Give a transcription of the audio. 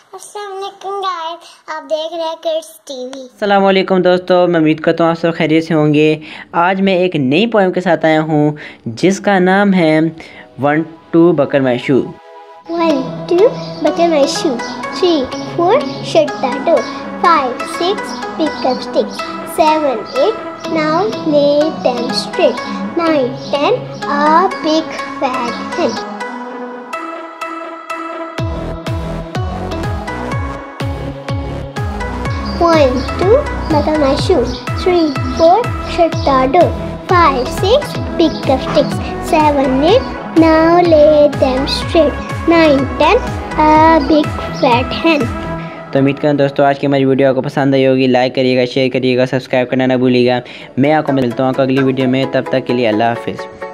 अस्सलामुअलैकुम गाइस, आप देख रहे हैं किड्स टीवी। अस्सलामुअलैकुम दोस्तों, मैं उम्मीद करता हूँ आप सब खैरियत से होंगे। आज मैं एक नई पोएम के साथ आया हूँ जिसका नाम है 1 2 बकर माई शू। 1 2 buckle my shoe, 3 4 shut the door, 5 6 pick up sticks, 7 8 now lay them straight, 9 10 a big fat hen. 1 2 buckle my shoe, 3 4 shut the door, 5 6 pick up sticks, 7 8 now lay them straight, 9 10 a big fat hen. तो उम्मीद करें दोस्तों आज की हमारी video आपको पसंद आई होगी। लाइक करिएगा, शेयर करिएगा, सब्सक्राइब करना ना भूलिएगा। मैं आपको मिलता हूँ अगली वीडियो में, तब तक के लिए अल्लाह हाफिज़।